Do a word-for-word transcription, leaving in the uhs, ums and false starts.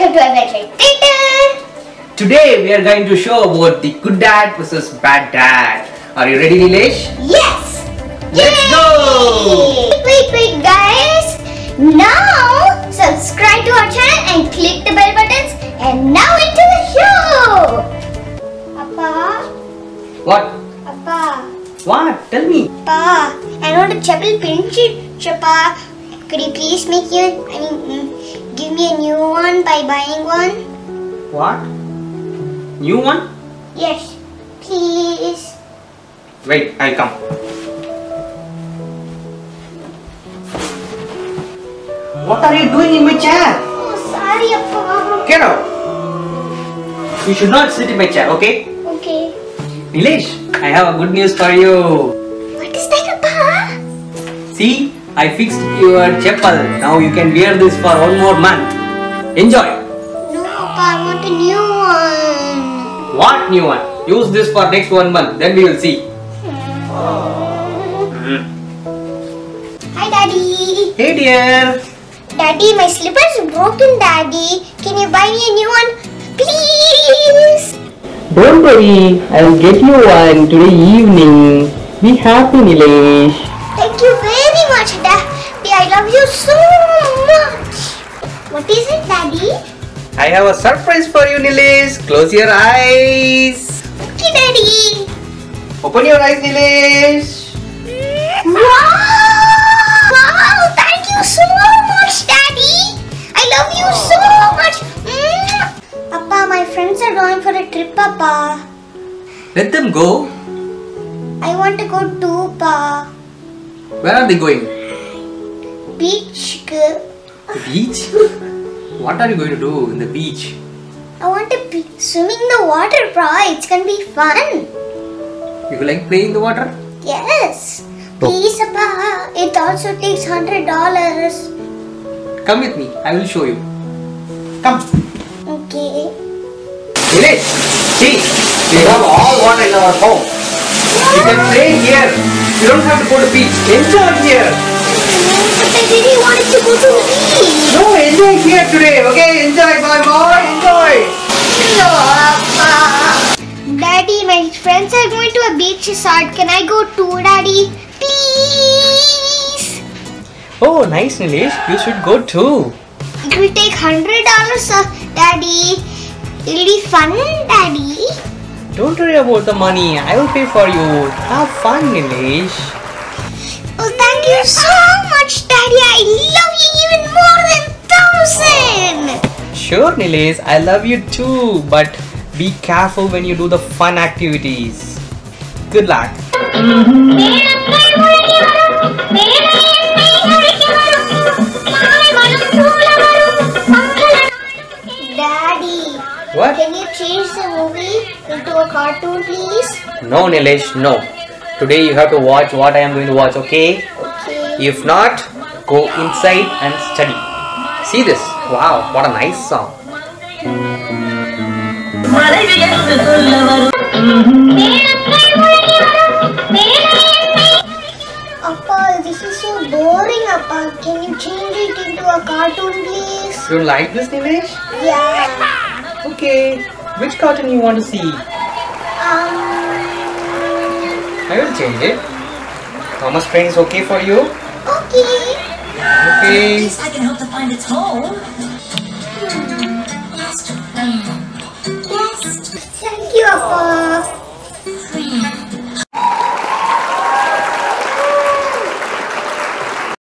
welcome to Adventure Theater. Today we are going to show about the good dad versus bad dad. Are you ready, Nilesh? Yes. Let's Yay! go! Wait, wait, guys. Now subscribe to our channel and click the bell buttons. And now into the show. Appa. What? Appa. What? Tell me. Appa. I want a chapel pinch, Appa. Could you please make you? I mean, give me a new one by buying one. What? New one? Yes, please. Wait, I'll come. What are you doing in my chair? Oh, sorry, Appa. Get out. You should not sit in my chair, okay? Okay. Nilesh, I have a good news for you. What is that, Appa? See, I fixed your chapel. Now you can wear this for one more month. Enjoy. No, Appa, I want a new one. What new one? Use this for next one month. Then we will see. Mm. Hi, Daddy. Hey dear. Daddy, my slippers are broken, Daddy. Can you buy me a new one? Please. Don't worry. I will get you one today evening. Be happy, Nilesh. Thank you very much, Daddy. I love you so much. What is it, Daddy? I have a surprise for you, Nilesh. Close your eyes. Okay, Daddy. Open your eyes, Nilesh. Wow! Wow! Thank you so much, Daddy. I love you so much. Mm. Papa, my friends are going for a trip, Papa. Let them go. I want to go too, Pa. Where are they going? Beach. The beach? What are you going to do in the beach? I want to be swim in the water, Pa. It's gonna be fun. You like playing in the water? Yes. Oh. Please, Pa. It also takes hundred dollars. Come with me. I will show you. Come. Okay. Nilesh, see, we have all water in our home. You can play here. You don't have to go to beach. Enjoy here. But I really wanted to go to the beach. No, enjoy here today. Okay, enjoy, bye boy. Enjoy. No, Papa. Daddy, my friends are going to a beach resort. Can I go too, Daddy? Please. Oh, nice, Nilesh. You should go too. It will take hundred dollars, uh, Daddy. It'll be fun, Daddy. Don't worry about the money. I will pay for you. Have fun, Nilesh. Oh, thank you so much, Daddy. I love you even more than thousand. Sure, Nilesh. I love you too. But be careful when you do the fun activities. Good luck. Daddy, What? can you change the movie into a cartoon, please? No, Nilesh, no. Today you have to watch what I am going to watch, okay? Okay. If not, go inside and study. See this? Wow, what a nice song. Appa, this is so boring, Appa. Can you change it into a cartoon, please? You like this, Nilesh? Yeah. Okay. Which cartoon you want to see? Um. I will change it. Thomas Train is okay for you? Okay. Okay. I can help to find its home.